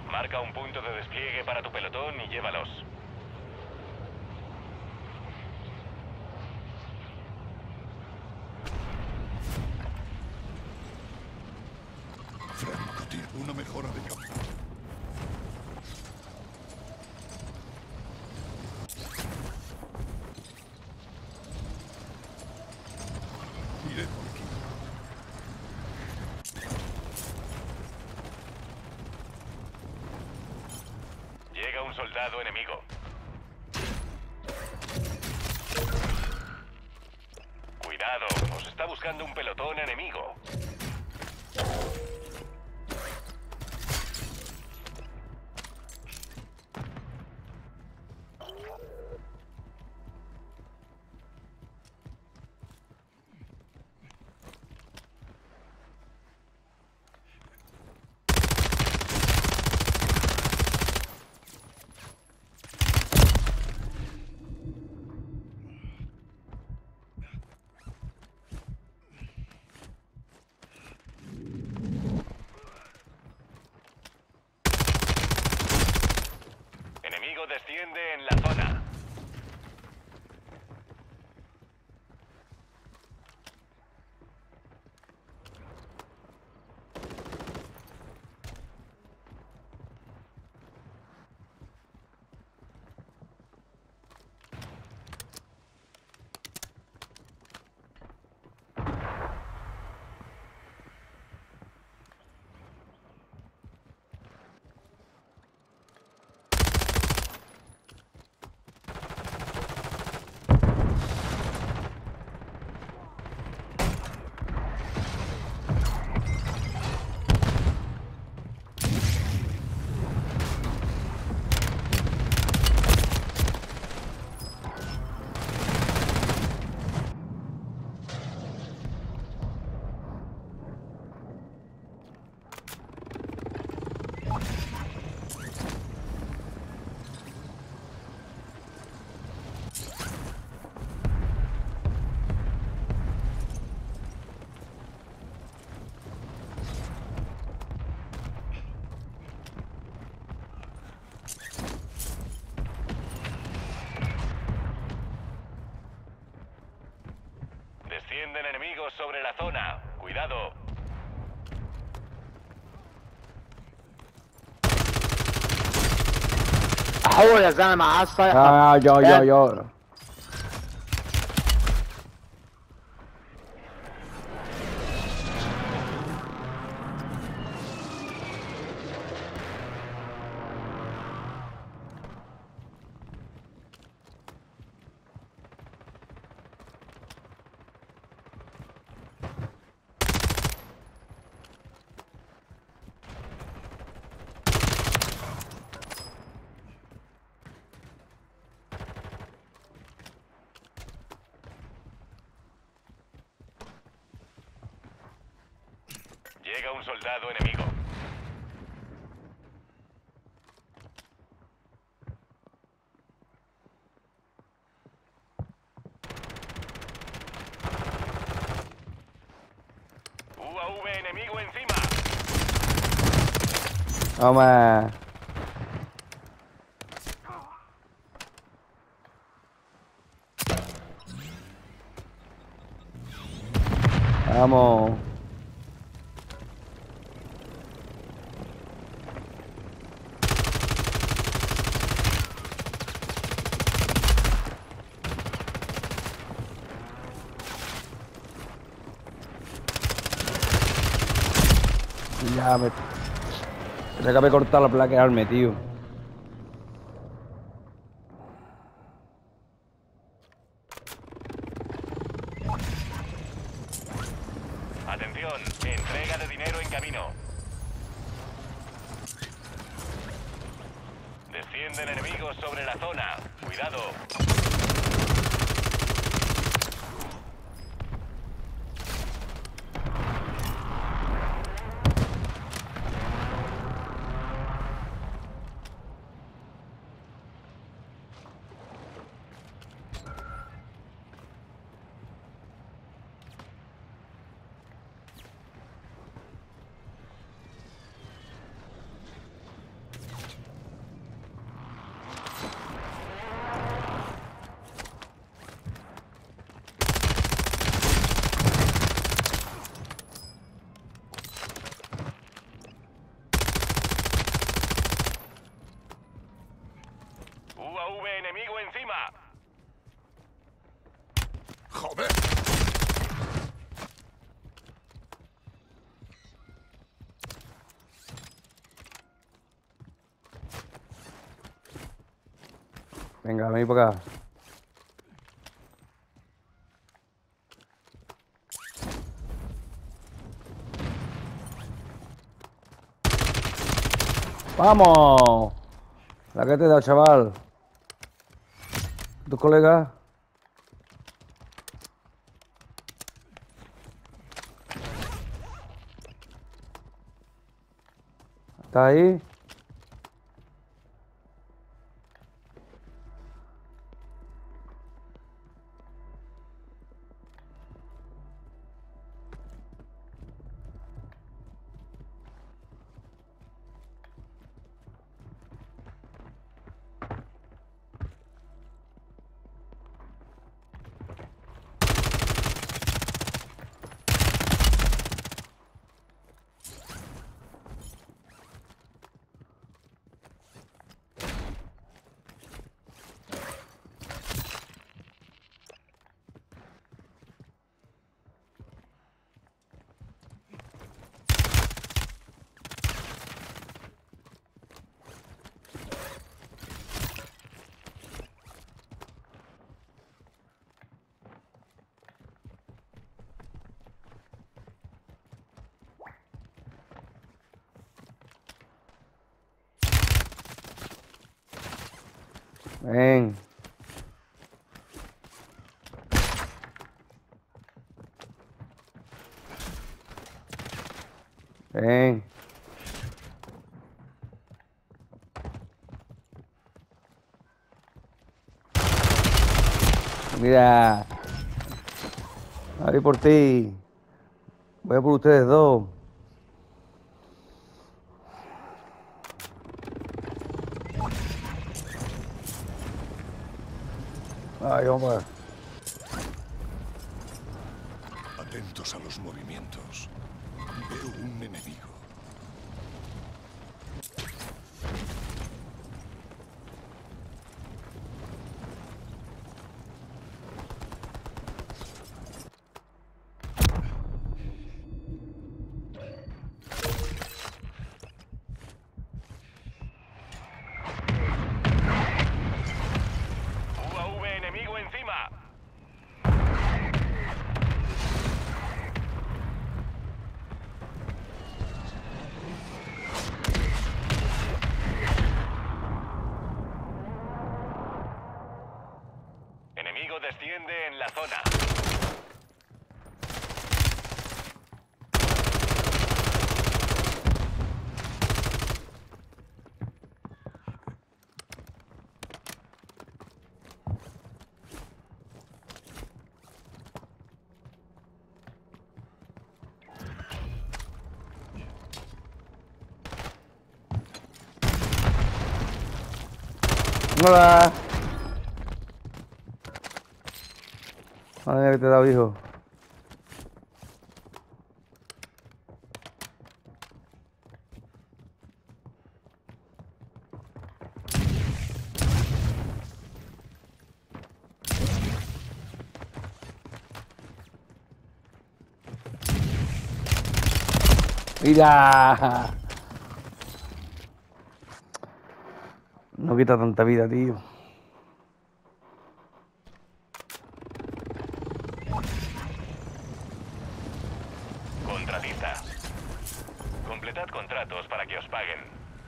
Marca un punto de despliegue para tu pelotón y llévalos. Francotirador, una mejora de campo. Iré por aquí. Llega un soldado enemigo. Cuidado, os está buscando un pelotón enemigo. Enemigo desciende en la zona. Descienden enemigos sobre la zona. Cuidado. احول يا زلمه على الصيحه. yo. Llega un soldado enemigo. UAV enemigo encima. Toma. Vamos. Ya me... Se acabé de cortar la placa de arme, tío. Atención, entrega de dinero en camino. Descienden enemigos sobre la zona. Cuidado. UAV enemigo encima. ¡Joder! Venga, vení para acá. ¡Vamos! La que te da, chaval. ¿Tus colegas? ¿Estás ahí? Ven. Ven. Mira. Voy por ti. Voy a por ustedes dos. Ay, vamos. Atentos a los movimientos. Veo un enemigo. UAV enemigo encima. Enemigo desciende en la zona. Hola. Madre que te he dado, hijo. Mira. No quita tanta vida, tío. Contratista. Completad contratos para que os paguen.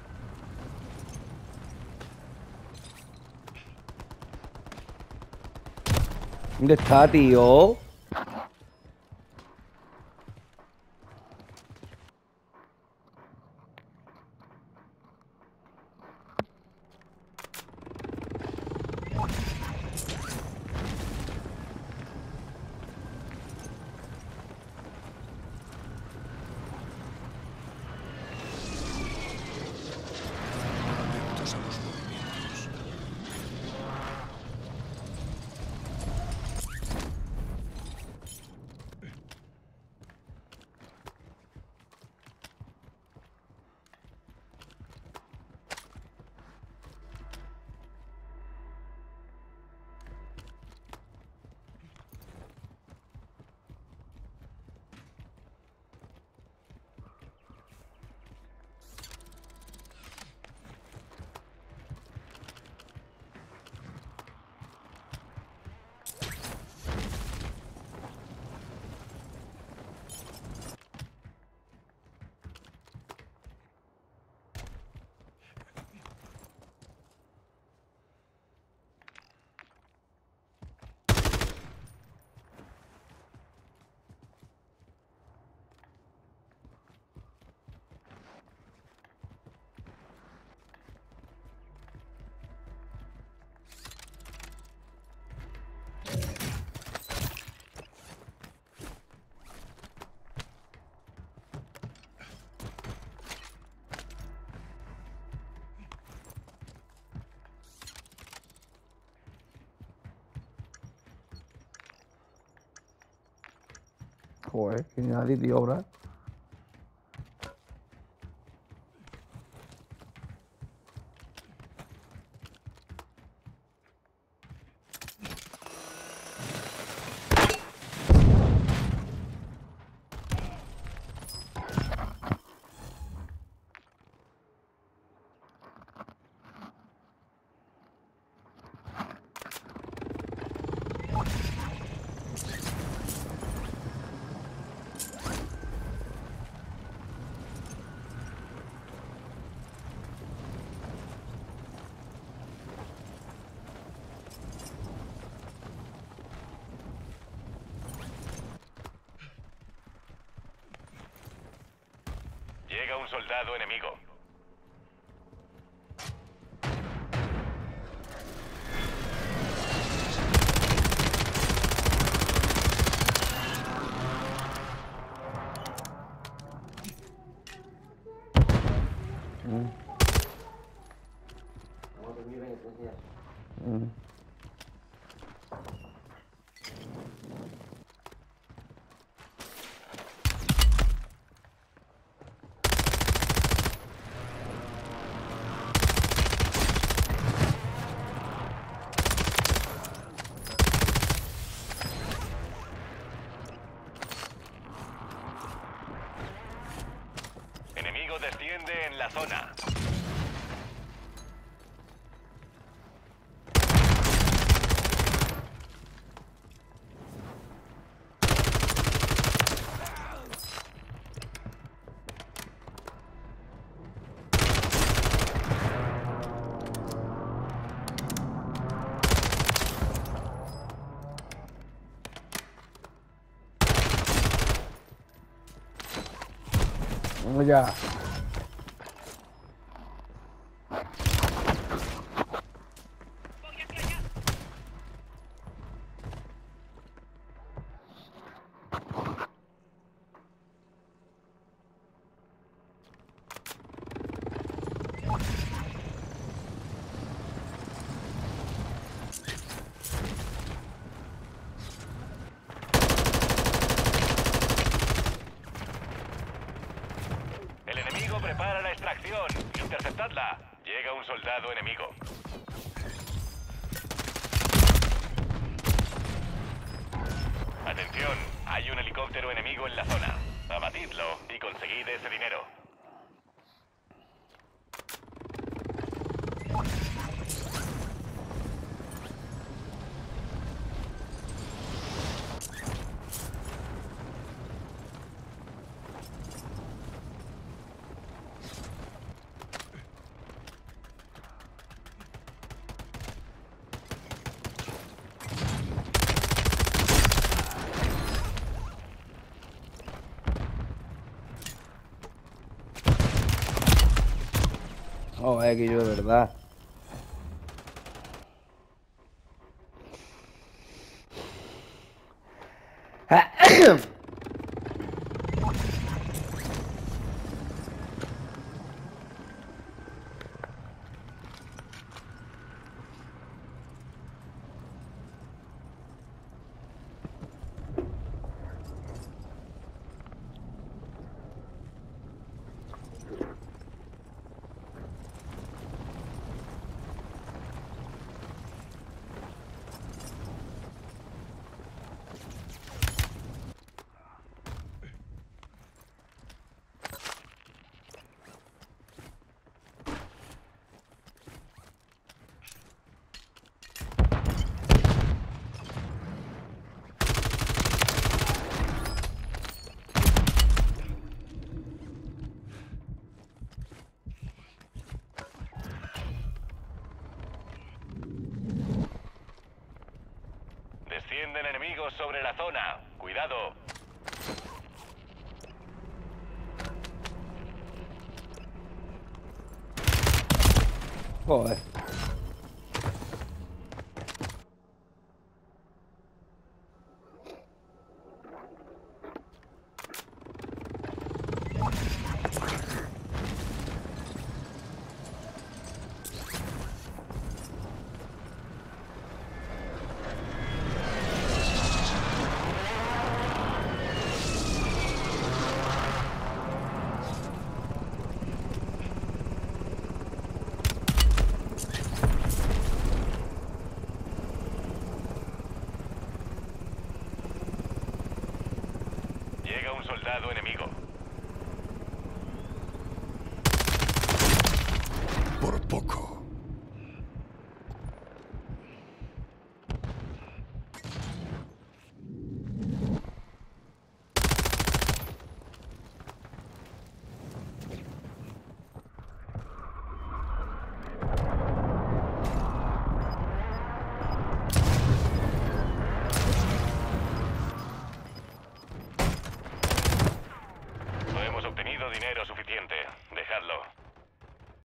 ¿Dónde está, tío? Atentos a los movimientos. Joder, que nadie, tío, ahora. Llega un soldado enemigo. Enemigo desciende en la zona. Vamos ya. El enemigo prepara la extracción. Interceptadla. Llega un soldado enemigo. Atención, hay un helicóptero enemigo en la zona. Abatidlo y conseguid ese dinero. Oh, que yo de verdad. Descienden enemigos sobre la zona. Cuidado. Joder. Lado enemigo. Por poco. No hemos obtenido dinero suficiente. Dejadlo.